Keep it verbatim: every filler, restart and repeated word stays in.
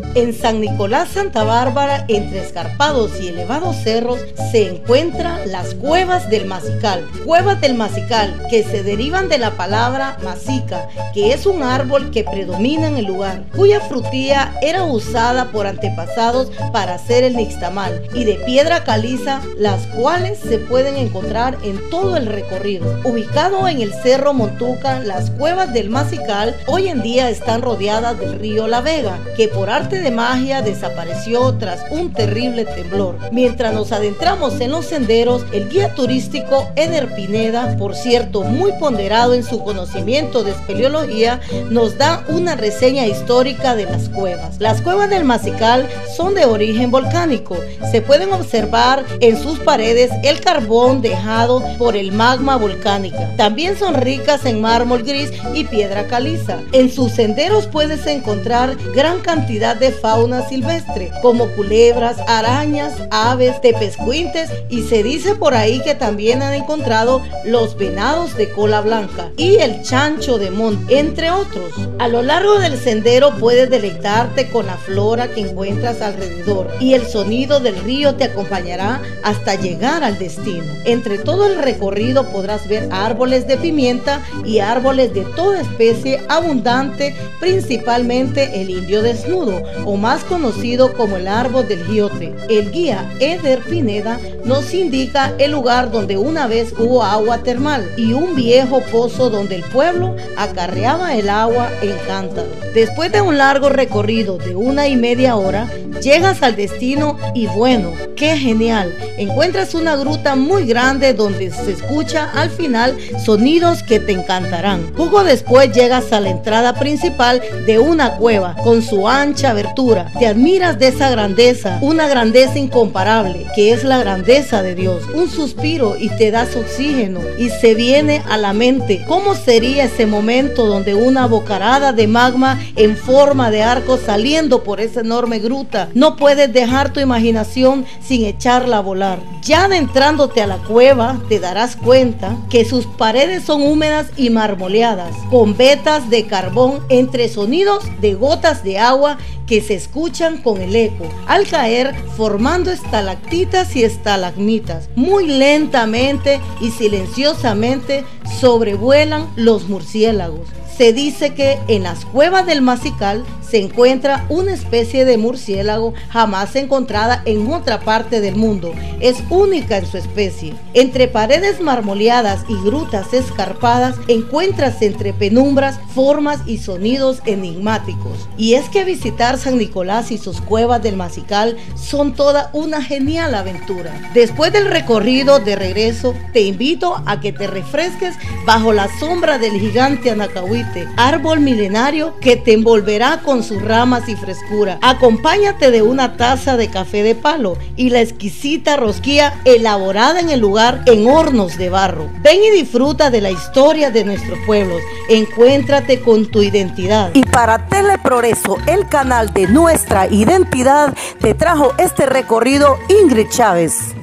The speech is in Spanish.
En San Nicolás Santa Bárbara, entre escarpados y elevados cerros, se encuentran las cuevas del Macical. Cuevas del Macical, que se derivan de la palabra macica, que es un árbol que predomina en el lugar, cuya frutilla era usada por antepasados para hacer el nixtamal, y de piedra caliza, las cuales se pueden encontrar en todo el recorrido. Ubicado en el Cerro Montuca, las cuevas del Macical hoy en día están rodeadas del río La Vega, que por arte de magia desapareció tras un terrible temblor. Mientras nos adentramos en los senderos, el guía turístico Eder Pineda, por cierto muy ponderado en su conocimiento de espeleología, nos da una reseña histórica de las cuevas. Las cuevas del Macical son de origen volcánico. Se pueden observar en sus paredes el carbón dejado por el magma volcánica. También son ricas en mármol gris y piedra caliza. En sus senderos puedes encontrar gran cantidad de fauna silvestre, como culebras, arañas, aves, tepezcuintes, y se dice por ahí que también han encontrado los venados de cola blanca y el chancho de monte, entre otros. A lo largo del sendero puedes deleitarte con la flora que encuentras alrededor, y el sonido del río te acompañará hasta llegar al destino. Entre todo el recorrido podrás ver árboles de pimienta y árboles de toda especie abundante, principalmente el indio desnudo, o más conocido como el árbol del giote. El guía Eder Pineda nos indica el lugar donde una vez hubo agua termal y un viejo pozo donde el pueblo acarreaba el agua en cántaros. Después de un largo recorrido de una y media hora, llegas al destino y bueno, ¡qué genial! Encuentras una gruta muy grande donde se escucha al final sonidos que te encantarán. Poco después llegas a la entrada principal de una cueva con su ancha abertura. Te admiras de esa grandeza, una grandeza incomparable, que es la grandeza de Dios. Un suspiro y te das oxígeno, y se viene a la mente cómo sería ese momento donde una bocarada de magma en forma de arco saliendo por esa enorme gruta. No puedes dejar tu imaginación sin echarla a volar. Ya adentrándote a la cueva te darás cuenta que sus paredes son húmedas y marmoleadas, con vetas de carbón entre sonidos de gotas de agua que se escuchan con el eco al caer, formando estalactitas y estalagmitas. Muy lentamente y silenciosamente sobrevuelan los murciélagos. Se dice que en las cuevas del Macical se encuentra una especie de murciélago jamás encontrada en otra parte del mundo. Es única en su especie. Entre paredes marmoleadas y grutas escarpadas encuentras entre penumbras formas y sonidos enigmáticos. Y es que visitar San Nicolás y sus cuevas del Macical son toda una genial aventura. Después del recorrido de regreso, te invito a que te refresques bajo la sombra del gigante Anacahuite, árbol milenario que te envolverá con sus ramas y frescura. Acompáñate de una taza de café de palo y la exquisita rosquilla elaborada en el lugar en hornos de barro. Ven y disfruta de la historia de nuestros pueblos. Encuéntrate con tu identidad. Y para Teleprogreso, el canal de nuestra identidad, te trajo este recorrido Ingrid Chávez.